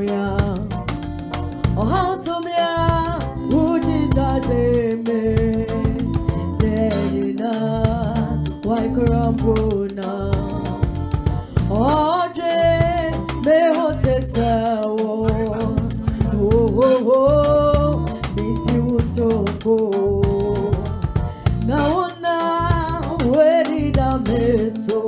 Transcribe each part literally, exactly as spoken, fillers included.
mia. Oh, how to mia, would you judge me? Dedina, why Karambuna? Oh, Jay, me hotesa, oh, oh, oh, Miti Utoko. Now, now, where did I miss so?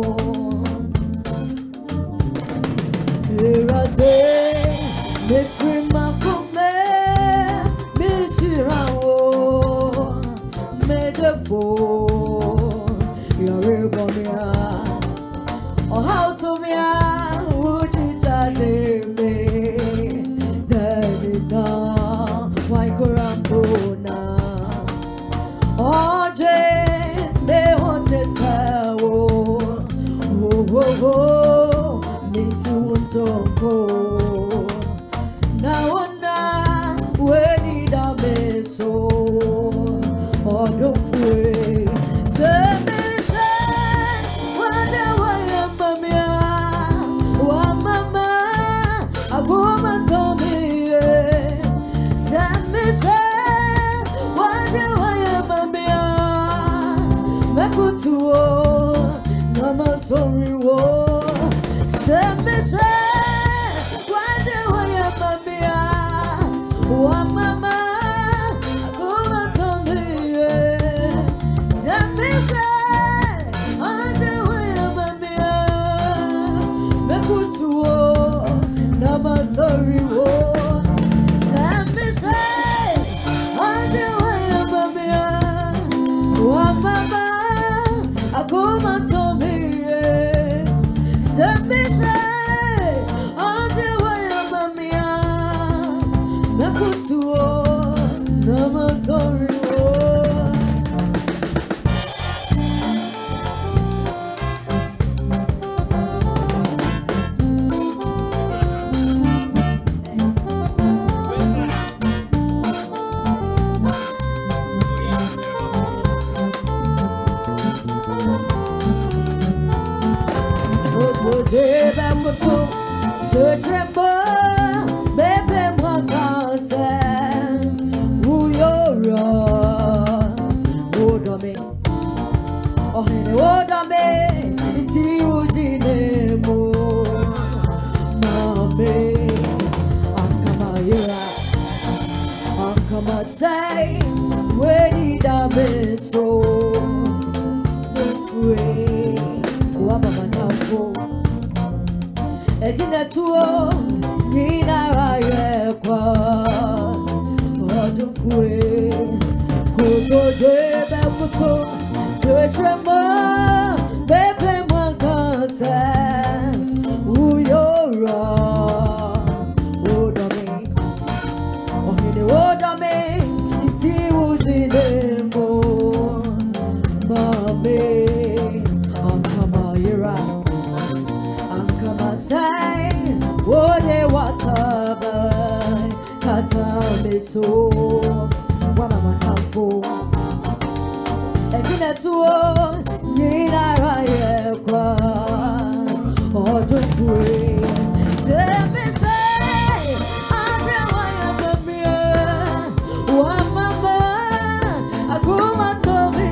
Here I day, me free my come, me shirao, me defo, you're a bomia. Oh, how to me, would you judge me? Daddy, now, why Korambona? Oh, Jay, they want to say, oh, oh, oh, oh, me too, don't go. Now, now, where did I miss so? Oh, don't wait. Say, me, say, what the way I'm a man, what mama, I go and tell me, say, me, say, what the way I'm a man, Makutuo, Nama sorry, wo, say, me, say, what the way I'm a man, what mama, I go and tell me, say, me, say, what the way I'm a man, Makutuo, Nama sorry, wo, say, me, say, what the way I'm a man, what mama, I go and tell me, say, me, say, what the way I'm a man, Makutuo, Nama sorry, wo. Say, where did I miss so? Free, Wamama Tampo. Ejina tuo, Nina Raye kwa. Odum free, Koto de Beputo, Tuechema, Bepe Mwankasa, Uyora, Odame, Ohine Odame. Mame, Ankamayira, Ankamasai, Wode Wataba, Katameso, Wamama Tampo, Ejina Tuo, Nina Raye Kwa, Odokwe, Seme Shay, Ate Waya Mamia, Wamama, Aguma Tomi.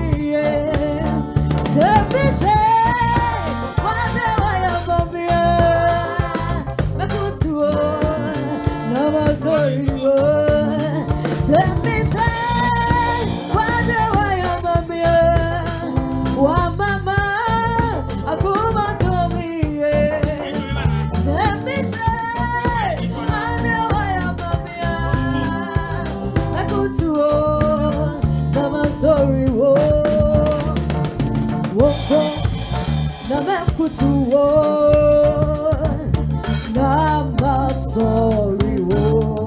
Sorry, wo, wo, Nimako to war. Nama sorry, wo,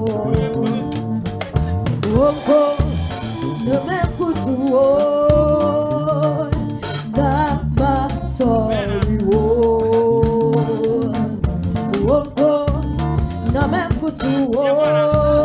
wo, Nimako to war. Nama sorry, wo, wo, Nimako to war.